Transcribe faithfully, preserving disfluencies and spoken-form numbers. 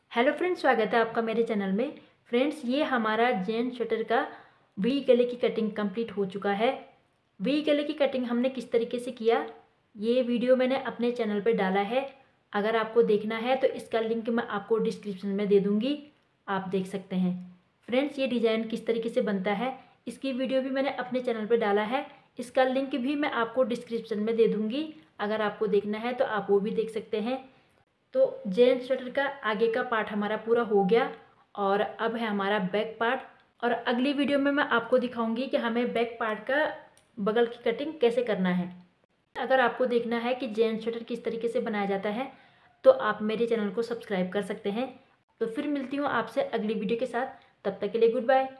Hello friends, स्वागत है आपका मेरे चैनल में। फ्रेंड्स, ये हमारा जेन स्वेटर का वी गले की कटिंग कंप्लीट हो चुका है। वी गले की कटिंग हमने किस तरीके से किया, ये वीडियो मैंने अपने चैनल पे डाला है। अगर आपको देखना है तो इसका लिंक मैं आपको डिस्क्रिप्शन में दे दूँगी, आप देख सकते हैं। फ्रेंड्स, ये डिज़ाइन किस तरीके से बनता है, इसकी वीडियो भी मैंने अपने चैनल पर डाला है। इसका लिंक भी मैं आपको डिस्क्रिप्शन में दे दूँगी। अगर आपको देखना है तो आप वो भी देख सकते हैं। तो जेन स्वेटर का आगे का पार्ट हमारा पूरा हो गया और अब है हमारा बैक पार्ट। और अगली वीडियो में मैं आपको दिखाऊंगी कि हमें बैक पार्ट का बगल की कटिंग कैसे करना है। अगर आपको देखना है कि जेन स्वेटर किस तरीके से बनाया जाता है तो आप मेरे चैनल को सब्सक्राइब कर सकते हैं। तो फिर मिलती हूँ आपसे अगली वीडियो के साथ, तब तक के लिए गुड बाय।